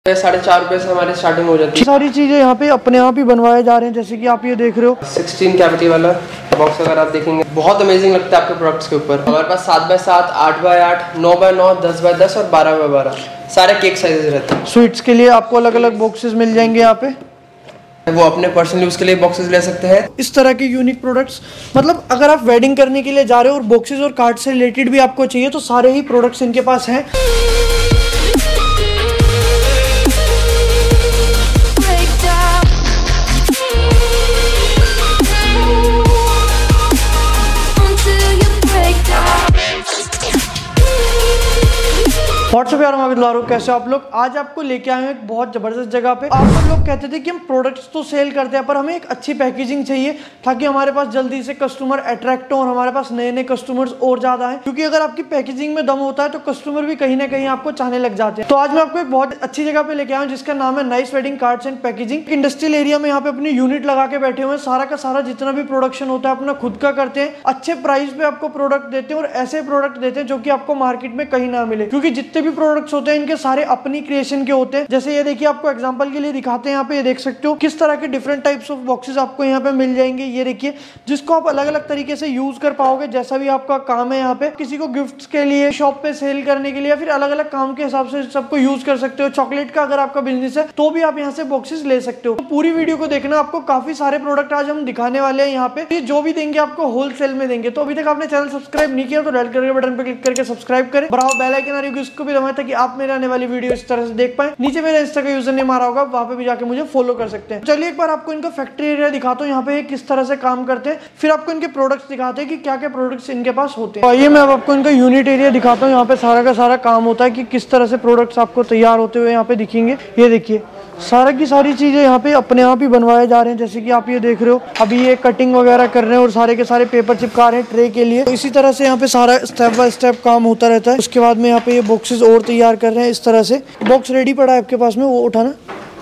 ₹4.5 से हमारी स्टार्टिंग हो जाती है। सारी चीजें यहाँ पे अपने आप ही बनवाए जा रहे हैं, जैसे कि आप ये देख रहे हो। 16 कैविटी वाला बॉक्स अगर आप देखेंगे बहुत अमेजिंग लगता है आपके प्रोडक्ट्स के ऊपर। हमारे पास 7x7, 8x8, 9x9, 10x10 और 12x12 सारे केक साइजेस रहते हैं। स्वीट्स के लिए आपको अलग अलग बॉक्सेस मिल जाएंगे यहाँ पे, वो अपने पर्सनल यूज के लिए बॉक्सेस ले सकते हैं। इस तरह के यूनिक प्रोडक्ट्स, मतलब अगर आप वेडिंग करने के लिए जा रहे हो और बॉक्सेस और कार्ड से रिलेटेड भी आपको चाहिए तो सारे ही प्रोडक्ट्स इनके पास हैं। व्हाट्सएप यार, मैं कैसे आप लोग। आज आपको लेके आए हैं एक बहुत जबरदस्त जगह पे। आप सब लोग कहते थे कि हम प्रोडक्ट्स तो सेल करते हैं पर हमें एक अच्छी पैकेजिंग चाहिए ताकि हमारे पास जल्दी से कस्टमर अट्रैक्ट हो और हमारे पास नए नए कस्टमर्स और ज्यादा हैं, क्योंकि अगर आपकी पैकेजिंग में दम होता है तो कस्टमर भी कहीं ना कहीं आपको चाहने लग जाते हैं। तो आज मैं आपको एक बहुत अच्छी जगह पे लेके आया हूँ जिसका नाम है nice wedding cards and packaging. Industrial area में यहाँ पे अपनी यूनिट लगा के बैठे हुए हैं। सारा का सारा जितना भी प्रोडक्शन होता है अपना खुद का करते हैं। अच्छे प्राइस पे आपको प्रोडक्ट देते हैं और ऐसे प्रोडक्ट देते हैं जो कि आपको मार्केट में कहीं ना मिले, क्योंकि जितने भी प्रोडक्ट्स होते हैं इनके सारे अपनी क्रिएशन के होते हैं। जैसे ये देखिए, आपको एग्जांपल के लिए दिखाते हैं। यहाँ पे ये देख सकते हो किस तरह के डिफरेंट टाइप्स ऑफ बॉक्सेस आपको यहाँ पे मिल जाएंगे। ये देखिए, जिसको आप अलग अलग तरीके से यूज कर पाओगे जैसा भी आपका काम है। यहाँ पे किसी को गिफ्ट्स के लिए, शॉप पे सेल करने के लिए, फिर अलग अलग काम के हिसाब से सबको यूज कर सकते हो। चॉकलेट का अगर आपका बिजनेस है तो भी आप यहाँ से बॉक्सेस ले सकते हो। तो पूरी वीडियो को देखना, आपको काफी सारे प्रोडक्ट आज हम दिखाने वाले हैं यहाँ पे। ये जो भी देंगे आपको होलसेल में देंगे। तो अभी तक आपने चैनल सब्सक्राइब नहीं किया तो रेड कलर के बटन पे क्लिक करके सब्सक्राइब करें। बराबर बेल आइकन आ रही है उसको भी दबाएं ताकि आप मेरे आने वाली वीडियो इस तरह से देख पाए। नीचे मेरा इंस्टा का यूजर नेम आ रहा होगा, वहां पे भी जाके मुझे फॉलो कर सकते हैं। चलिए एक बार आपको इनका फैक्ट्री एरिया दिखाता हूँ, यहाँ पे किस तरह से काम करते हैं, फिर आपको इनके प्रोडक्ट्स दिखाते हैं कि क्या क्या प्रोडक्ट्स इनके पास होते हैं। आइए मैं अब आपको इनका यूनिट एरिया दिखाता हूँ। यहाँ पे सारा का सारा काम होता है कि किस तरह से प्रोडक्ट्स आपको तैयार होते हुए यहाँ पे दिखेंगे। ये देखिए, सारा की सारी चीजें यहाँ पे अपने आप ही बनवाए जा रहे हैं। जैसे कि आप ये देख रहे हो, अभी ये कटिंग वगैरह कर रहे हैं और सारे के सारे पेपर चिपका रहे हैं ट्रे के लिए। तो इसी तरह से यहाँ पे सारा स्टेप बाय स्टेप काम होता रहता है। उसके बाद में यहाँ पे ये बॉक्सेस और तैयार कर रहे हैं। इस तरह से बॉक्स रेडी पड़ा है आपके पास में, वो उठाना।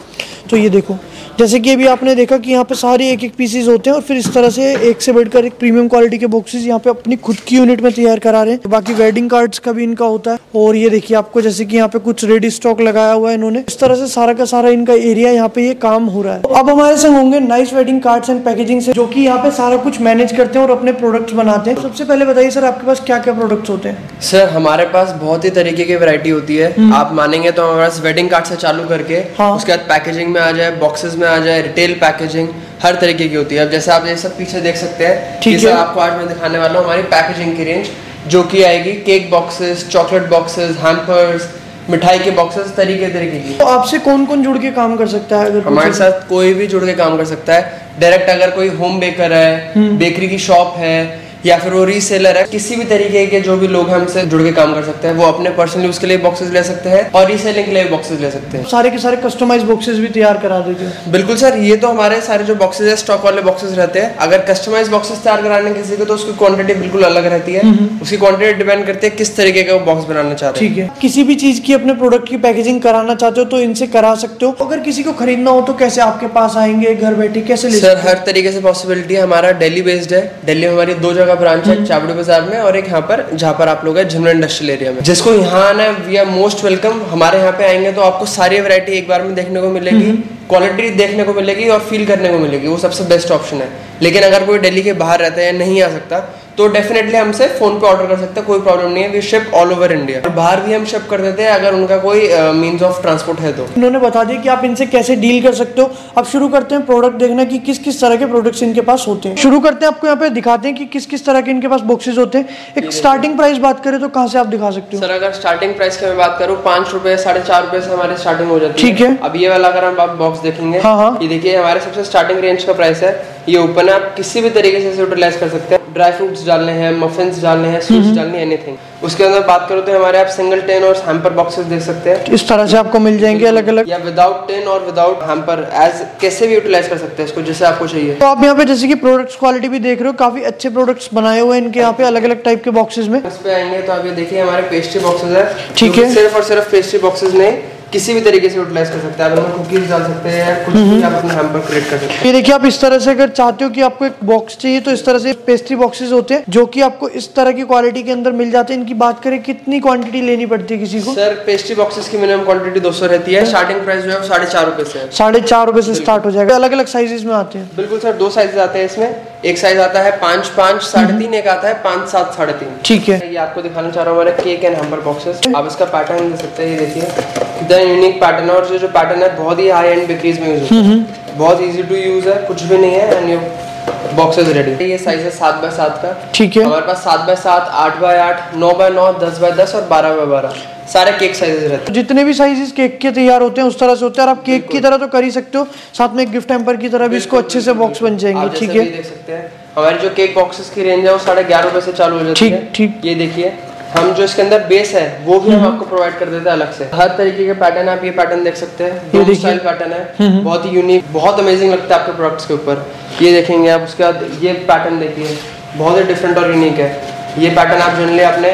तो ये देखो, जैसे कि अभी आपने देखा कि यहाँ पे सारे एक एक पीसेस होते हैं और फिर इस तरह से एक से बढ़कर एक प्रीमियम क्वालिटी के बॉक्सेस यहाँ पे अपनी खुद की यूनिट में तैयार करा रहे हैं। तो बाकी वेडिंग कार्ड्स का भी इनका होता है। और ये देखिए, आपको जैसे कि यहाँ पे कुछ रेडी स्टॉक लगाया हुआ है इन्होंने। इस तरह से सारा का सारा इनका एरिया यहाँ पे ये काम हो रहा है। तो अब हमारे संग होंगे nice wedding cards and packaging से, जो कि यहाँ पे सारा कुछ मैनेज करते हैं और अपने प्रोडक्ट्स बनाते हैं। सबसे पहले बताइए सर, आपके पास क्या क्या प्रोडक्ट्स होते हैं? सर हमारे पास बहुत ही तरीके की वैरायटी होती है। आप मानेंगे तो हमारे पास वेडिंग कार्ड से चालू करके उसके बाद पैकेजिंग में आ जाए, बॉक्सेस में आ जाए, रिटेल पैकेजिंग, हर तरीके की होती है। अब जैसे आप ये सब पीछे देख सकते हैं, ठीक है, आपको आज मैं दिखाने वाला हूँ हमारी पैकेजिंग की रेंज, जो कि आएगी cake boxes, chocolate boxes, hampers, मिठाई के बॉक्सेस, तरीके की। तो आपसे कौन कौन जुड़ के काम कर सकता है? अगर हमारे साथ कोई भी जुड़ के काम कर सकता है डायरेक्ट। अगर कोई होम बेकर है, बेकरी की शॉप है, या फिर वो रीसेलर है, किसी भी तरीके के जो भी लोग हमसे जुड़ के काम कर सकते हैं, वो अपने पर्सनल यूज के लिए बॉक्सेस ले सकते हैं और रीसेलिंग के लिए बॉक्सेस ले सकते हैं। सारे के सारे कस्टमाइज बॉक्सेस भी तैयार करा देते हैं? बिल्कुल सर, ये तो हमारे सारे जो बॉक्सेस है स्टॉक वाले बॉक्सेस रहते हैं। अगर कस्टमाइज बॉक्सेस तैयार कराने किसी को तो उसकी क्वांटिटी बिल्कुल अलग रहती है। उसकी क्वांटिटी डिपेंड करती है किस तरीके का बॉक्स बनाना चाहते हैं। ठीक है, किसी भी चीज की अपने प्रोडक्ट की पैकेजिंग कराना चाहते हो तो इनसे करा सकते हो। अगर किसी को खरीदना हो तो कैसे आपके पास आएंगे, घर बैठे कैसे ले? सर हर तरीके से पॉसिबिलिटी है। हमारा दिल्ली बेस्ड है। दिल्ली में हमारी 2 जगह ब्रांच है, बाजार में और एक यहाँ पर, जहाँ पर आप लोग हैं झिमरा इंडस्ट्रियल एरिया में। जिसको यहाँ आना है वी आर मोस्ट वेलकम। हमारे यहाँ पे आएंगे तो आपको सारी वैरायटी एक बार में देखने को मिलेगी, क्वालिटी देखने को मिलेगी और फील करने को मिलेगी। वो सबसे बेस्ट ऑप्शन है। लेकिन अगर कोई दिल्ली के बाहर रहता है या नहीं आ सकता तो डेफिनेटली हमसे फोन पे ऑर्डर कर सकते हैं, कोई प्रॉब्लम नहीं है। We ship all over India और बाहर भी हम शिप कर देते हैं अगर उनका कोई मींस ऑफ ट्रांसपोर्ट है तो। उन्होंने बता दिया कि आप इनसे कैसे डील कर सकते हो। अब शुरू करते हैं प्रोडक्ट देखना कि किस किस तरह के प्रोडक्ट्स इनके पास होते हैं। शुरू करते हैं, आपको यहाँ पे दिखाते हैं कि किस किस तरह के इनके पास बॉक्सेस होते हैं। एक स्टार्टिंग प्राइस बात करें तो कहाँ से आप दिखा सकते हो? सर अगर स्टार्टिंग प्राइस की मैं बात करूँ, ₹5, ₹4.5 से हमारी स्टार्टिंग हो जाती है। ठीक है, अब ये वाला अगर हम आप बॉक्स देखेंगे, ये देखिए हमारे सबसे स्टार्टिंग रेंज का प्राइस है। ये ओपन है, आप किसी भी तरीके से यूटिलाइज कर सकते हैं। ड्राई फ्रूट्स डालने हैं, मफिन्स डालने हैं, स्वीट्स डालने हैं, एनीथिंग। उसके अंदर बात करो तो हमारे आप सिंगल टिन और हैम्पर बॉक्सेस देख सकते हैं। इस तरह से आपको मिल जाएंगे अलग अलग, या विदाउट टिन और विदाउट हैम्पर, एज कैसे भी यूटिलाइज कर सकते हैं इसको, जैसे आपको चाहिए। तो आप यहाँ पे जैसे कि प्रोडक्ट्स क्वालिटी भी देख रहे हो, काफी अच्छे प्रोडक्ट्स बनाए हुए हैं इनके यहाँ पे अलग अलग टाइप के बॉक्सेस में। इस पे आएंगे तो आप ये देखिए हमारे पेस्ट्री बॉक्सेस है। ठीक है, सिर्फ और सिर्फ पेस्ट्री बॉक्सेस नहीं, किसी भी तरीके से यूटिलाइज कर सकते हैं। आप इनमें कुकीज डाल सकते हैं या कुछ भी आप अपने हैम्पर क्रिएट कर सकते हैं। ये देखिए, आप इस तरह से अगर चाहते हो कि आपको एक बॉक्स चाहिए तो इस तरह से पेस्ट्री बॉक्सेस होते हैं जो कि आपको इस तरह की क्वालिटी के अंदर मिल जाते हैं। इनकी बात करें कितनी क्वांटिटी लेनी पड़ती है किसी को? सर पेस्ट्री बॉक्सेस की मिनिमम क्वांटिटी 200 रहती है। स्टार्टिंग प्राइस जो है 4.5 रुपए से है। 4.5 रुपए से स्टार्ट हो जाएगा। अलग अलग साइजेस में आते हैं? बिल्कुल सर, 2 साइजेस आते हैं इसमें। एक साइज आता है 5.5 3.5, एक आता है 5 7 3.5। ठीक है, ये आपको दिखाना चाह रहा हूँ हमारे केक एंड हैम्पर बॉक्सेस। आप इसका पैटर्न देख सकते हैं, ये देखिए कितना यूनिक पैटर्न है। और जो पैटर्न है बहुत ही हाई एंड बेकरीज में यूज होता है। बहुत इजी टू यूज है, कुछ भी नहीं है। एंड ये बॉक्सेस रेडी। ये साइज है 7x7 का। ठीक है, हमारे पास 7x7, 8x8, 9x9, 10x10 और 12x12 सारे केक साइजेस रहते हैं। जितने भी साइजेस केक के तैयार होते हैं उस तरह से होते हैं। और आप केक की तरह तो कर ही सकते हो, साथ में एक गिफ्ट हैम्पर की तरह भी इसको अच्छे से बॉक्स बन जाएंगे। ठीक है, देख सकते हैं हमारी जो केक बॉक्सेस की रेंज है वो 11.5 रुपए से चालू हो जाती है। ठीक, ये देखिए हम जो इसके अंदर बेस है वो भी हम आपको प्रोवाइड कर देते हैं अलग से। हर तरीके के पैटर्न आप ये पैटर्न देख सकते हैं। ये स्टाइल पैटर्न है, बहुत ही यूनिक, बहुत अमेजिंग लगता है आपके प्रोडक्ट्स के ऊपर। ये देखेंगे आप। उसके बाद ये पैटर्न देखिए, बहुत ही डिफरेंट और यूनिक है। ये पैटर्न आप जनरली अपने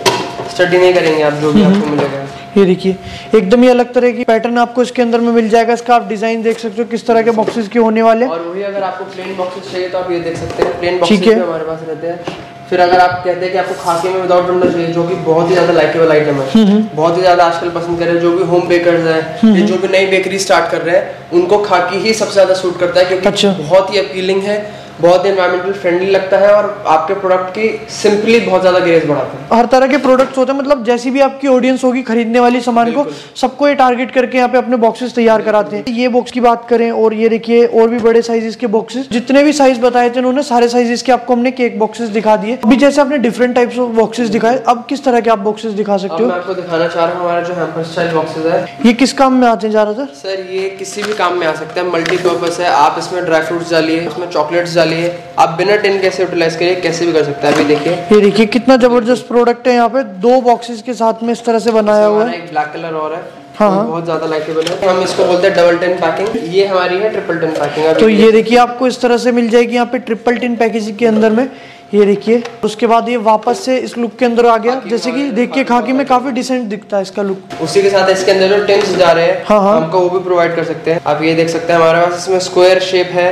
स्टडी नहीं करेंगे, आप जो भी आपको मिलेगा। ये देखिए एकदम ही अलग तरह की पैटर्न आपको इसके अंदर में मिल जाएगा। इसका आप डिजाइन देख सकते हो किस तरह के बॉक्सेस के होने वाले। और वही अगर आपको प्लेन बॉक्सेस चाहिए तो आप ये देख सकते हैं, प्लेन बॉक्सेस भी हमारे पास रहते हैं। फिर अगर आप कहते हैं कि आपको खाकी में विदाउट डंडा चाहिए, जो कि बहुत ही ज्यादा लाइकेबल आइटम है, बहुत ही ज्यादा आजकल पसंद कर रहे हैं जो भी होम बेकर्स है, जो भी नई बेकरी स्टार्ट कर रहे हैं, उनको खाकी ही सबसे ज्यादा सूट करता है क्योंकि बहुत ही अपीलिंग है, बहुत ही एनवायरमेंटल फ्रेंडली लगता है और आपके प्रोडक्ट की सिंपली बहुत ज्यादा ग्रेस बढ़ाता है। हर तरह के प्रोडक्ट्स होते हैं, मतलब जैसी भी आपकी ऑडियंस होगी खरीदने वाली सामान को, सबको ये टारगेट करके यहाँ पे अपने बॉक्सेस तैयार कराते हैं। ये बॉक्स की बात करें और ये देखिए और भी बड़े साइजेस के बॉक्सेस, जितने भी साइज बताए थे उन्होंने सारे साइजेस के आपको हमने केक बॉक्सेस दिखा दिए। अभी जैसे आपने डिफरेंट टाइप्स ऑफ बॉक्सेस दिखाए, अब किस तरह के आप बॉक्सेस दिखा सकते हो? मैं आपको दिखाना चाह रहा हूँ हमारा जो हैम्पर स्टाइल बॉक्सेस है। ये किस काम में आते हैं ज्यादातर? सर ये किसी भी काम में आ सकते हैं, मल्टीपर्पज है। आप इसमें ड्राई फ्रूट्स डालिए, उसमें चॉकलेट्स डालिए, आप टिन कैसे यूटिलाइज करिए, कैसे भी कर सकते हैं। अभी देखिए, ये देखिए कितना जबरदस्त प्रोडक्ट है। यहाँ पे 2 बॉक्सेस के साथ में इस तरह से बनाया हुआ है। एक ब्लैक कलर और है, हाँ, बहुत ज्यादा लाइकेबल है। हम इसको बोलते हैं डबल टिन पैकिंग। ये हमारी है ट्रिपल टिन पैकिंग। तो ये देखिए आपको इस तरह से मिल जाएगी यहाँ पे ट्रिपल टिन पैकेजिंग के अंदर में। ये देखिए उसके बाद ये वापस से इस लुक के अंदर आ गया। जैसे कि देखिए खाकी में काफी डिसेंट दिखता है इसका लुक। उसी के साथ इसके अंदर जो टिन्स जा रहे हैं, हमको वो भी प्रोवाइड कर सकते हैं। आप ये देख सकते हैं हमारे पास इसमें स्क्वायर शेप है,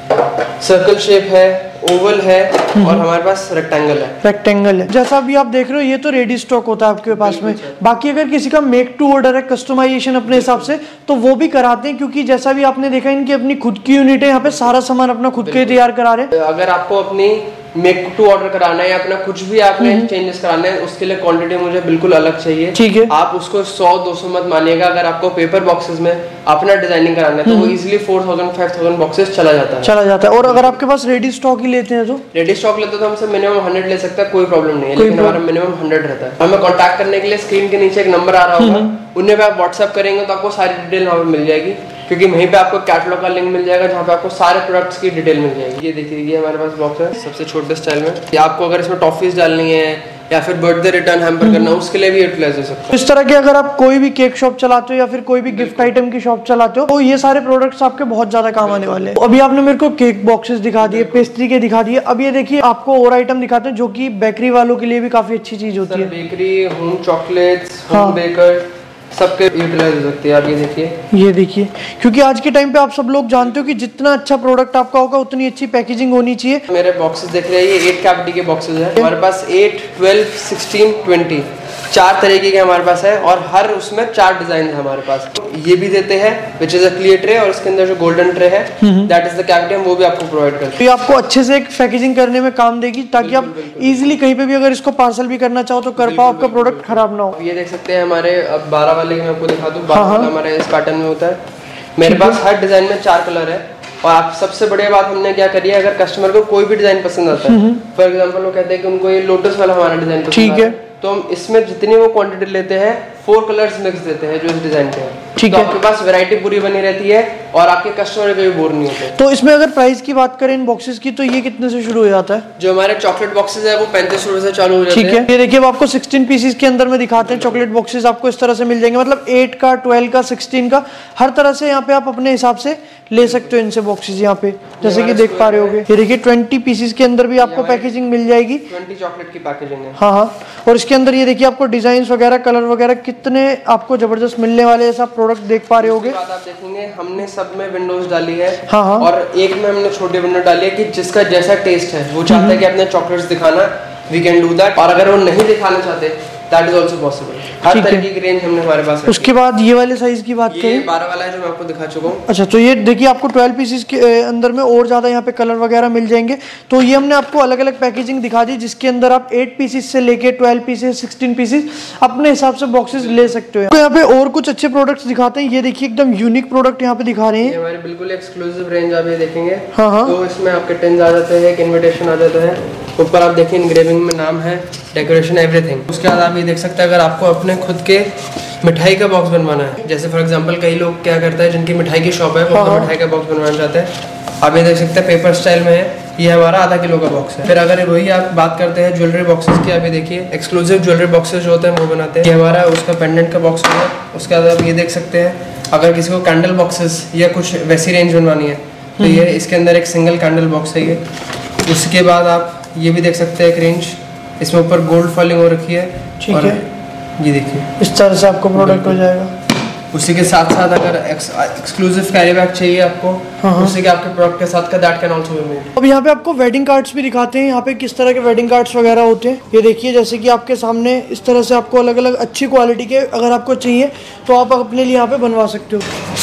सर्कल शेप है, ओवल है और हमारे पास रेक्टेंगल है। जैसा अभी आप देख रहे हो ये तो रेडी स्टॉक होता है आपके पास में। बाकी अगर किसी का मेक टू ऑर्डर है, कस्टमाइजेशन अपने हिसाब से, तो वो भी कराते हैं, क्योंकि जैसा भी आपने देखा इनकी अपनी खुद की यूनिट है। यहाँ पे सारा सामान अपना खुद के तैयार करा रहे हैं। अगर आपको अपनी मेक टू ऑर्डर कराना है या अपना कुछ भी आपने चेंजेस कराना है, उसके लिए क्वांटिटी मुझे बिल्कुल अलग चाहिए। ठीक है, आप उसको 100-200 मत मानिएगा। अगर आपको पेपर बॉक्सेस में अपना डिजाइनिंग कराना है तो वो इजीली 4000-5000 बॉक्सेस चला जाता है। और अगर आपके पास रेडी स्टॉक ही लेते हैं तो रेडी स्टॉक लेते तो हमसे मिनिमम 100 ले सकते हैं, कोई प्रॉब्लम नहीं है। लेकिन हमारा मिनिमम 100 रहता है। हमें कांटेक्ट करने के लिए स्क्रीन के नीचे एक नंबर आ रहा होगा, उन्हें पे आप व्हाट्सएप करेंगे तो आपको सारी डिटेल वहाँ पे मिल जाएगी, क्योंकि वहीं पे आपको कैटलॉग का लिंक मिल जाएगा जहाँ पे आपको सारे प्रोडक्ट्स की डिटेल मिल जाएगी। ये देखिए ये हमारे पास बॉक्स है सबसे छोटे स्टाइल में। आपको अगर इसमें टॉफीज डालनी है या फिर बर्थडे रिटर्न हैम्पर करना, उसके लिए भी यूटिलाइज हो सकता है। इस तरह के अगर आप कोई भी केक शॉप चलाते हो या फिर कोई भी गिफ्ट आइटम की शॉप चलाते हो तो ये सारे प्रोडक्ट्स आपके बहुत ज्यादा काम आने वाले हैं। अभी आपने मेरे को केक बॉक्सेस दिखा दिए, पेस्ट्री के दिखा दिए। अब ये देखिए आपको और आइटम दिखाते हैं जो कि बेकरी वालों के लिए भी काफी अच्छी चीज होती है। Bakery, home chocolates, home baker सबके यूटिलाइज हो सकती है। आप ये देखिए क्योंकि आज के टाइम पे आप सब लोग जानते हो कि जितना अच्छा प्रोडक्ट आपका होगा उतनी अच्छी पैकेजिंग होनी चाहिए। मेरे बॉक्सेस देख रहे हैं, ये 8 कैविटी के बॉक्सेस है हमारे पास। 8, 12, 16, 20 4 तरीके के हमारे पास है और हर उसमें 4 डिजाइन है हमारे पास। ये भी देते हैं which is a clear tray, और इसके अंदर जो गोल्डन ट्रे है दैट इज द कैविटी, हम वो भी आपको प्रोवाइड करते हैं। ये आपको अच्छे से एक पैकेजिंग करने में काम देगी, ताकि आप इजीली कहीं पे भी अगर इसको पार्सल भी करना चाहो तो कर पाओ, आपका प्रोडक्ट खराब ना हो। ये देख सकते हैं हमारे, अब 12 वाले मैं आपको दिखा दूं। 12 वाला हमारे इस पैटर्न में होता है। मेरे पास हर डिजाइन में 4 कलर है। और आप सबसे बढ़िया बात हमने क्या करी है, अगर कस्टमर को कोई भी डिजाइन पसंद आता है, फॉर एग्जांपल वो कहते हैं कि उनको ये लोटस वाला हमारा डिजाइन पसंद है, तो हम इसमें जितनी वो क्वांटिटी लेते हैं 4 कलर्स मिक्स देते हैं जो इस डिजाइन के हैं। तो आपके पास वैरायटी पूरी बनी रहती है और आपके कस्टमर कभी बोर नहीं होते। तो इसमें अगर प्राइस की बात करें इन बॉक्सेस की, तो ये कितने से शुरू हो जाता है? जो हमारे चॉकलेट बॉक्सेस है वो 35 रुपए से चालू हो जाते हैं। ठीक है, ये देखिए वो आपको 16 पीसेस के अंदर में दिखाते हैं। चॉकलेट बॉक्सेस आपको इस तरह से मिल जाएंगे, मतलब 8 का, 12 का, 16 का, हर तरह से यहाँ पे आप अपने हिसाब से ले सकते हो इनसे बॉक्सेस। यहाँ पे जैसे कि देख पा रहे होगे, ये देखिए 20 पीसेस के अंदर भी आपको पैकेजिंग मिल जाएगी। 20 चॉकलेट की पैकेजिंग है। हाँ, और इसके अंदर ये देखिए आपको डिजाइन वगैरह, कलर वगैरह कितने आपको जबरदस्त मिलने वाले ऐसा प्रोडक्ट देख पा रहे होगे। बात आप देखेंगे हमने सब में विंडोज डाली है। हाँ हाँ। और एक में हमने छोटी विंडो डाली है कि जिसका जैसा टेस्ट है वो चाहता है कि अपने चॉकलेट्स दिखाना, वी कैन डू दैट। और अगर वो नहीं दिखाना चाहते दैट इज ऑल्सो पॉसिबल। हर तरीके की रेंज हमने हमारे पास। उसके बाद ये वाले साइज की बात करें, 12 वाला है जो मैं आपको दिखा चुका हूँ। अच्छा, तो ये देखिए आपको 12 पीसेस के अंदर में और ज़्यादा यहाँ पे कलर वगैरह मिल जाएंगे। तो ये हमने आपको अलग अलग पैकेजिंग दिखा दी जिसके अंदर आप 8 पीसेस से लेके 12 पीसेस 16 पीसेस अपने हिसाब से बॉक्सेस ले सकते हो। तो यहाँ पे और कुछ अच्छे प्रोडक्ट्स दिखाते हैं। ये देखिए एकदम यूनिक प्रोडक्ट यहाँ पे दिखा रहे हैं। हमारे बिल्कुल एक्सक्लूसिव रेंज आप ये देखेंगे। हाँ हाँ। तो इसमें आपके टिन्स आ जाते हैं, एक इन्विटेशन आ जाता है, ऊपर आप देखिए इनग्रेविंग में नाम है, डेकोरेशन एवरीथिंग। उसके बाद आप ये देख सकते हैं अगर आपको अपने खुद के मिठाई का बॉक्स बनवाना है, जैसे फॉर एग्जांपल कई लोग क्या करते हैं जिनकी मिठाई की शॉप है वो अपना मिठाई का बॉक्स बनवाना चाहते हैं। आप ये देख सकते हैं पेपर स्टाइल में है, ये हमारा आधा किलो का बॉक्स है। फिर अगर वही आप बात करते हैं ज्वेलरी बॉक्सेस की, आप ये देखिए एक्सक्लूसिव ज्वेलरी बॉक्सेस जो होते हैं वो बनाते हैं। ये हमारा उसका पेंडेंट का बॉक्स होगा। उसके बाद आप ये देख सकते हैं अगर किसी को कैंडल बॉक्सेस या कुछ वैसी रेंज बनवानी है तो ये इसके अंदर एक सिंगल कैंडल बॉक्स है ये। उसके बाद आप ये भी देख सकते हैं एक रेंज, इसमें ऊपर गोल्ड फॉलिंग हो रखी है। ठीक और है, ये देखिए इस तरह से आपको प्रोडक्ट हो जाएगा। उसी के साथ साथ अगर एक्सक्लूसिव कैरी बैग चाहिए आपको, उसी के आपके प्रोडक्ट के साथ का that can also be made. अब यहाँ पे आपको वेडिंग कार्ड्स भी दिखाते हैं, यहाँ पे किस तरह के वेडिंग कार्ड्स वगैरह होते हैं। ये देखिए जैसे कि आपके सामने इस तरह से आपको अलग अलग अच्छी क्वालिटी के अगर आपको चाहिए तो आप अपने लिए यहाँ पे बनवा सकते हो।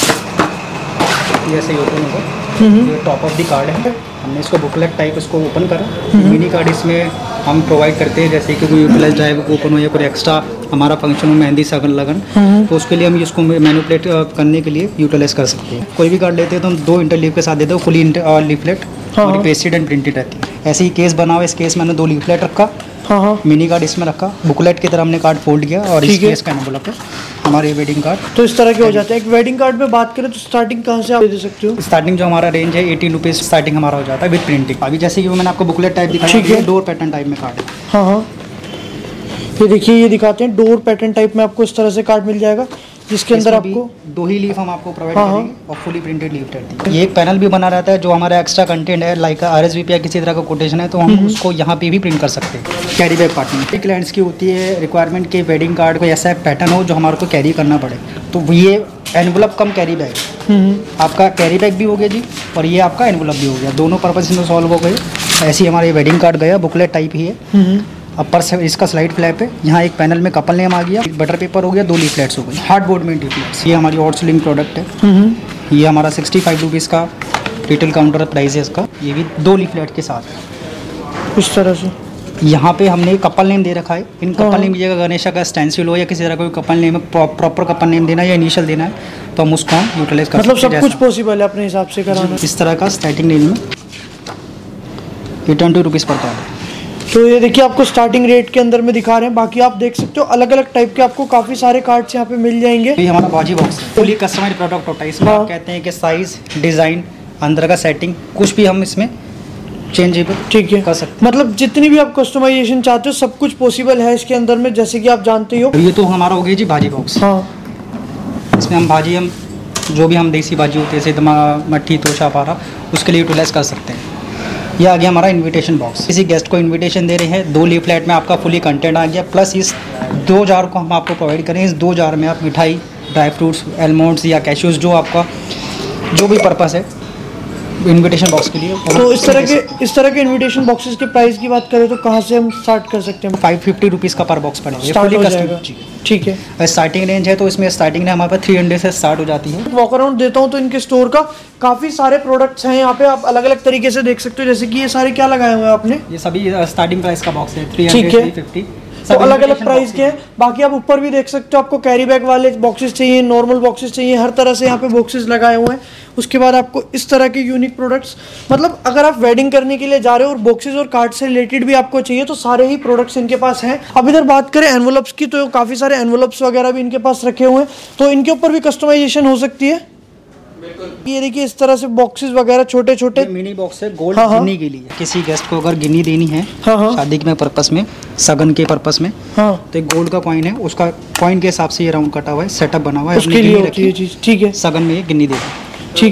ऐसे ही ओपन होगा, ये टॉप ऑफ द कार्ड है। हमने इसको बुकलेट टाइप इसको ओपन करा। मिनी कार्ड इसमें हम प्रोवाइड करते हैं, जैसे कि कोई यूटिलाइज ड्राइव ओपन हो या कोई एक्स्ट्रा हमारा फंक्शन हो, मेहंदी सगन लगन, तो उसके लिए हम इसको मैनिपुलेट करने के लिए यूटिलाइज कर सकते हैं। कोई भी कार्ड लेते हैं तो हम 2 इंटरलीफ के साथ देते हैं, फुली लीफलेट और पेस्टेड एंड प्रिंटेड रहती है। ऐसे ही केस बना हुआ, इस केस में मैंने 2 लीफलेट रखा, मिनी कार्ड इसमें रखा, बुकलेट की तरह हमने कार्ड फोल्ड किया और इस केस का एनवलप है हमारे वेडिंग कार्ड। तो इस तरह के हो जाते हैं। एक वेडिंग कार्ड में बात करें तो स्टार्टिंग कहाँ से आप दे सकते हो? स्टार्टिंग जो हमारा रेंज है 18 रुपीज़ स्टार्टिंग हमारा हो जाता है विद प्रिंटिंग। अभी जैसे कि मैंने आपको बुकलेट टाइप दिखाया है, डोर पैटर्न टाइप में कार्ड है। हाँ हाँ, ये देखिए ये दिखाते हैं डोर पैटर्न टाइप में आपको इस तरह से कार्ड मिल जाएगा जिसके अंदर आपको 2 ही लीफ हम आपको प्रोवाइड करेंगे और फुली प्रिंटेड लीफ रहती है। ये एक पैनल भी बना रहता है जो हमारा एक्स्ट्रा कंटेंट है, लाइक RSVP या किसी तरह का कोटेशन है तो हम उसको यहाँ पे भी प्रिंट कर सकते हैं। कैरी बैग पार्ट में क्लाइंट्स की होती है रिक्वायरमेंट के वेडिंग कार्ड को ऐसा पैटर्न हो जो हमारे को कैरी करना पड़े, तो ये एनवलप कम कैरी बैग आपका कैरी बैग भी हो गया जी और ये आपका एनवलप भी हो गया, दोनों पर्पज में सॉल्व हो गए। ऐसे ही हमारा ये वेडिंग कार्ड गया, बुकलेट टाइप ही है। अपर से इसका स्लाइड फ्लैप है, यहाँ एक पैनल में कपल नेम आ गया, बटर पेपर हो गया, 2 लीफलेट्स हो गई, हार्डबोर्ड में लीफलेट्स। ये हमारी हॉट सीलिंग प्रोडक्ट है। ये हमारा 65 रुपीज़ का रिटेल काउंटर प्राइस है इसका, ये भी 2 लीफलेट के साथ इस तरह से। यहाँ पे हमने कपल नेम दे रखा है। इन कपल नेम की जगह गणेशा का स्टेंसिल हो या किसी तरह का कोई कपल नेम है, प्रॉपर कपल नेम देना है या इनिशियल देना है तो हम उसको हम यूटिलाइज कर सकते हैं। मतलब सब कुछ पॉसिबल है अपने हिसाब से कराना। इस तरह का स्टार्टिंग रेंज में ये 20 रुपीज़ पर कार्ड है। तो ये देखिए आपको स्टार्टिंग रेट के अंदर में दिखा रहे हैं, बाकी आप देख सकते हो अलग अलग टाइप के आपको काफ़ी सारे कार्ड्स यहाँ पे मिल जाएंगे। ये हमारा बाजी बॉक्स है, फुली कस्टमाइज्ड प्रोडक्ट होता है इसमें। आप कहते हैं कि साइज, डिज़ाइन, अंदर का सेटिंग कुछ भी हम इसमें चेंजेबल ठीक है कर सकते। मतलब जितनी भी आप कस्टमाइजेशन चाहते हो सब कुछ पॉसिबल है इसके अंदर में, जैसे कि आप जानते हो। ये तो हमारा हो गया जी भाजी बॉक्स। हाँ, इसमें हम भाजी हम जो भी हम देसी भाजी होती है जैसे मट्ठी, तोशा, पारा, उसके लिए यूटिलाइज कर सकते हैं। ये आ गया हमारा इनविटेशन बॉक्स, किसी गेस्ट को इनविटेशन दे रहे हैं, 2 लीफलेट में आपका फुली कंटेंट आ गया, प्लस इस 2 जार को हम आपको प्रोवाइड करें। इस 2 जार में आप मिठाई, ड्राई फ्रूट्स, एलमोंड्स या कैश्यूज जो आपका जो भी पर्पस है इनविटेशन बॉक्स के लिए। तो इस तरह के इनविटेशन बॉक्सेस के प्राइस की बात करें तो कहाँ से हम स्टार्ट कर सकते हैं? 550 रुपीज़ का पर बॉक्स पड़ेगा, स्टार्ट हो जाएगा। ठीक है, स्टार्टिंग रेंज है तो इसमें स्टार्टिंग हमारे पास 300 से स्टार्ट हो जाती है। वॉक अराउंड देता हूँ तो इनके स्टोर का काफ़ी सारे प्रोडक्ट्स हैं यहाँ पे, आप अलग अलग तरीके से देख सकते हो। जैसे कि ये सारे क्या लगाए हुए हैं आपने? ये सभी स्टार्टिंग प्राइस का बॉक्स है, 300, 350 तो अलग अलग प्राइस के हैं। बाकी आप ऊपर भी देख सकते हो, आपको कैरी बैग वाले बॉक्सेस चाहिए, नॉर्मल बॉक्सेस चाहिए, हर तरह से यहाँ पे बॉक्सेस लगाए हुए हैं। उसके बाद आपको इस तरह के यूनिक प्रोडक्ट्स, मतलब अगर आप वेडिंग करने के लिए जा रहे हो और बॉक्सेस और कार्ड से रिलेटेड भी आपको चाहिए तो सारे ही प्रोडक्ट्स इनके पास हैं। अब इधर बात करें एनवलप्स की तो काफ़ी सारे एनवलप्स वगैरह भी इनके पास रखे हुए हैं, तो इनके ऊपर भी कस्टमाइजेशन हो सकती है। ये देखिए इस तरह से बॉक्सेस वगैरह छोटे छोटे मिनी बॉक्स है गोल्ड गिनी के लिए। किसी गेस्ट को अगर गिनी देनी है शादी के पर्पस में, सगन के पर्पस में, तो एक गोल्ड का कॉइन है, उसका कॉइन के हिसाब से ये राउंड कटा हुआ है, सेटअप बना हुआ है, उसके लिए होती है चीज। ठीक है, सगन में ये गिनी देगा। ठीक है,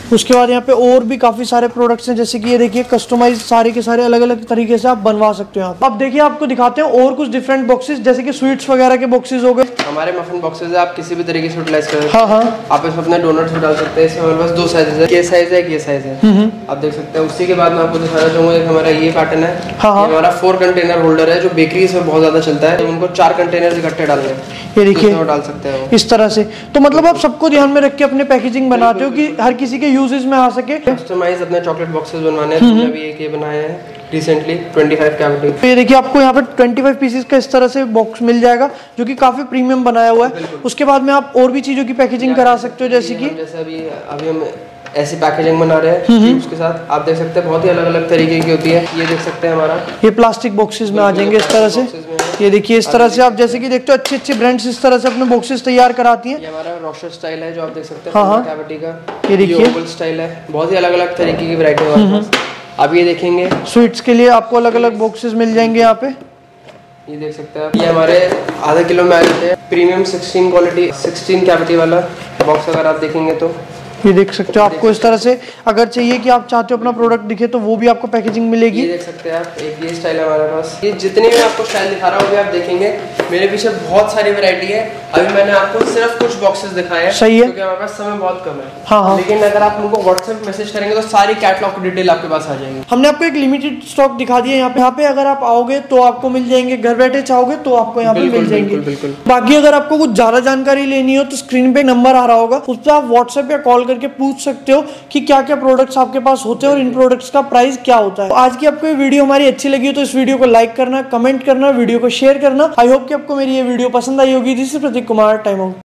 उसके बाद यहाँ पे और भी काफी सारे प्रोडक्ट्स हैं, जैसे कि ये देखिए कस्टमाइज सारे के सारे अलग अलग तरीके से आप बनवा सकते हो। अब देखिए आपको दिखाते हैं और कुछ डिफरेंट बॉक्सेस, जैसे कि स्वीट्स वगैरह के बॉक्सेस हो गए। हमारे मफिन बॉक्सेस है, आप किसी भी तरीके से यूटिलाइज कर सकते हैं। हाँ हाँ, आप इसमें अपने डोनट्स भी डाल सकते हैं। इसमें हमारे पास 2 साइजेस है, ये साइज है, ये साइज है, आप देख सकते हैं। उसी के बाद मैं आपको दिखाना चाहूंगा, एक हमारा ये कार्टन है। हाँ हाँ, हमारा 4 कंटेनर होल्डर है, जो बेकरीज में बहुत ज्यादा चलता है। उनको 4 कंटेनर इकट्ठे डालने हैं, ये देखिए डाल सकते हैं इस तरह से। तो मतलब आप सबको ध्यान में रख के अपने पैकेजिंग बनाते हो कि हर किसी के यूजेस में आ सके। कस्टमाइज अपने चॉकलेट बॉक्सेस बनवाने हैं, तो अभी एक ये बनाया है रिसेंटली 25 कैविटी। तो ये देखिए आपको यहाँ पे 25 पीसेस का इस तरह से बॉक्स मिल जाएगा, जो कि काफी प्रीमियम बनाया हुआ है। उसके बाद में आप और भी चीजों की पैकेजिंग करा सकते हो, जैसे कि जैसे अभी हम ऐसी पैकेजिंग बना रहे हैं उसके साथ, आप देख सकते हैं बहुत ही अलग अलग तरीके की होती है। ये देख सकते हैं हमारा, ये प्लास्टिक बॉक्सेस में आ जाएंगे इस तरह से। ये देखिए इस तरह से आप जैसे कि देखते हो अच्छे अच्छे ब्रांड्स इस तरह से अपने बॉक्सेस तैयार कराती हैं। ये हमारा रोस्टर स्टाइल है, जो आप देख सकते हैं। हाँ हाँ, कैविटी का ये देखिए ओवल स्टाइल है। बहुत ही अलग अलग तरीके की वैरायटी है हमारे पास। आप ये देखेंगे स्वीट्स के लिए आपको अलग अलग बॉक्सेस मिल जाएंगे यहाँ पे। ये देख सकते हैं आप, ये हमारे आधा किलो में आ जाते हैं। प्रीमियम 16 क्वालिटी 16 कैविटी वाला बॉक्स अगर आप देखेंगे तो ये देख सकते हो। आपको इस तरह से अगर चाहिए कि आप चाहते हो अपना प्रोडक्ट दिखे, तो वो भी आपको पैकेजिंग मिलेगी। ये देख सकते हैं आप, एक ये स्टाइल है हमारे पास। ये जितने भी आपको स्टाइल दिखा रहा हूँ आप देखेंगे, मेरे पीछे बहुत सारी वैरायटी है। अभी मैंने आपको सिर्फ कुछ बॉक्सेस दिखाए हैं, सही है, क्योंकि हमारे पास समय बहुत कम है। हाँ हाँ, लेकिन अगर आप उनको व्हाट्सएप मैसेज करेंगे तो सारी कैटलॉग की डिटेल आपके पास आ जाएगी। हमने आपको एक लिमिटेड स्टॉक दिखा दिया यहाँ पे अगर आप आओगे तो आपको मिल जाएंगे, घर बैठे चाहोगे तो आपको यहाँ पे मिल जाएंगे। बिल्कुल। बाकी अगर आपको कुछ ज्यादा जानकारी लेनी हो तो स्क्रीन पे नंबर आ रहा होगा, उस पर आप व्हाट्सएप या कॉल करके पूछ सकते हो कि क्या क्या प्रोडक्ट्स आपके पास होते हैं और इन प्रोडक्ट्स का प्राइस क्या होता है। आज की आपको ये वीडियो हमारी अच्छी लगी हो तो इस वीडियो को लाइक करना, कमेंट करना, वीडियो को शेयर करना। आई होप कि आपको मेरी ये वीडियो पसंद आई होगी। This is Prateek Kumar, time out.